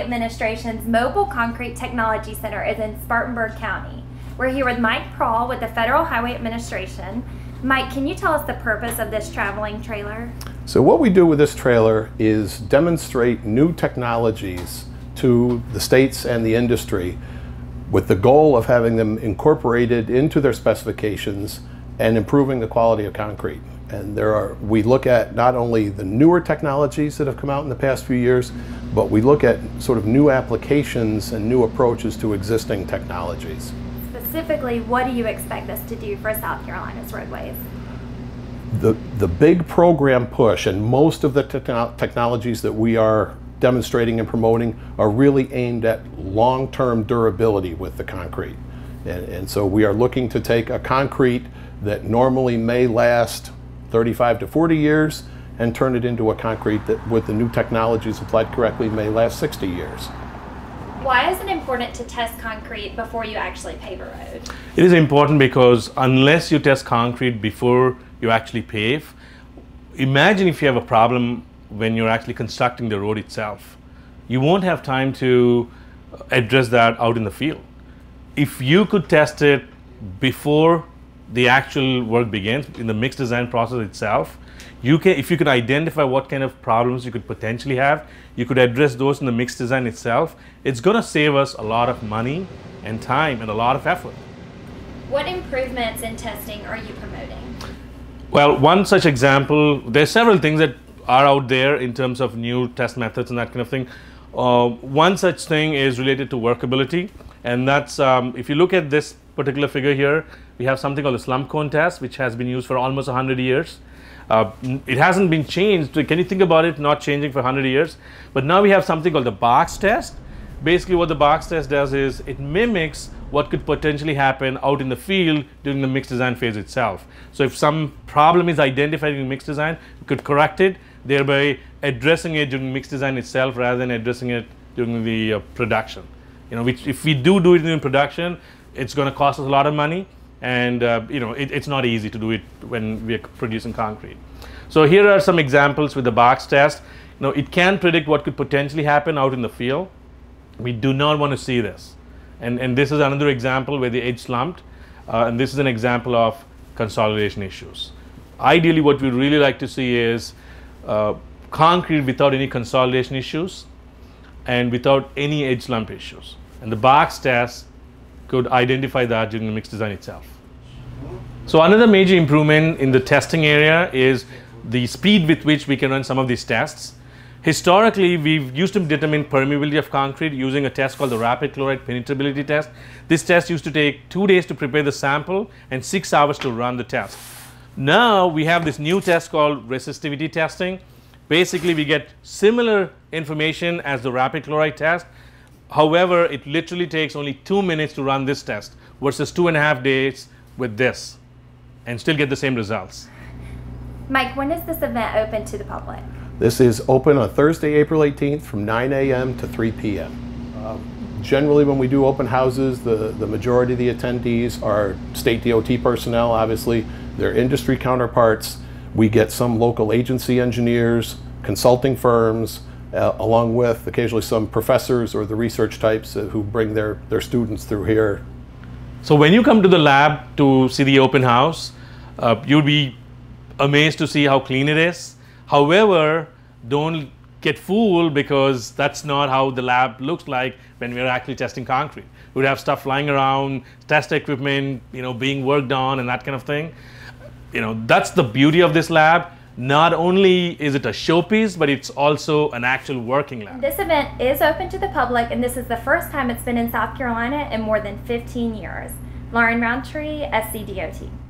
Administration's Mobile Concrete Technology Center is in Spartanburg County. We're here with Mike Prawl with the Federal Highway Administration. Mike, can you tell us the purpose of this traveling trailer? So what we do with this trailer is demonstrate new technologies to the states and the industry with the goal of having them incorporated into their specifications and improving the quality of concrete. And we look at not only the newer technologies that have come out in the past few years, but we look at sort of new applications and new approaches to existing technologies. Specifically, what do you expect this to do for South Carolina's roadways? The big program push, and most of the technologies that we are demonstrating and promoting are really aimed at long-term durability with the concrete. And so we are looking to take a concrete that normally may last 35 to 40 years and turn it into a concrete that, with the new technologies applied correctly, may last 60 years. Why is it important to test concrete before you actually pave a road? It is important because unless you test concrete before you actually pave, imagine if you have a problem when you're actually constructing the road itself. You won't have time to address that out in the field. If you could test it before the actual work begins, in the mix design process itself, if you could identify what kind of problems you could potentially have, you could address those in the mix design itself. It's going to save us a lot of money and time and a lot of effort. What improvements in testing are you promoting? Well, one such example, there's several things that are out there in terms of new test methods and that kind of thing. One such thing is related to workability, and that's if you look at this particular figure here, we have something called the slump cone test, which has been used for almost 100 years. It hasn't been changed. Can you think about it not changing for 100 years? But now we have something called the box test. Basically what the box test does is it mimics what could potentially happen out in the field during the mix design phase itself. So if some problem is identified in mix design, we could correct it, thereby addressing it during mix design itself rather than addressing it during the production. If we do it in production, it's going to cost us a lot of money, and it's not easy to do it when we are producing concrete. So here are some examples with the box test. It can predict what could potentially happen out in the field. We do not want to see this. And this is another example where the edge slumped, and this is an example of consolidation issues. Ideally, what we really like to see is concrete without any consolidation issues and without any edge slump issues. And the box test could identify that during the mix design itself. So another major improvement in the testing area is the speed with which we can run some of these tests. Historically, we've used to determine permeability of concrete using a test called the rapid chloride penetrability test. This test used to take 2 days to prepare the sample and 6 hours to run the test. Now we have this new test called resistivity testing. Basically, we get similar information as the rapid chloride test. However, it literally takes only 2 minutes to run this test versus 2.5 days with this, and still get the same results. Mike, when is this event open to the public? This is open on Thursday, April 18th from 9 a.m. to 3 p.m. Generally, when we do open houses, the majority of the attendees are state DOT personnel, obviously, their industry counterparts. We get some local agency engineers, consulting firms, along with occasionally some professors or the research types who bring their students through here. So when you come to the lab to see the open house, you'll be amazed to see how clean it is. However, don't get fooled, because that's not how the lab looks like when we're actually testing concrete. We'd have stuff flying around, test equipment, being worked on and that kind of thing. That's the beauty of this lab. Not only is it a showpiece, but it's also an actual working lab. This event is open to the public, and this is the first time it's been in South Carolina in more than 15 years. Lauren Rountree, SCDOT.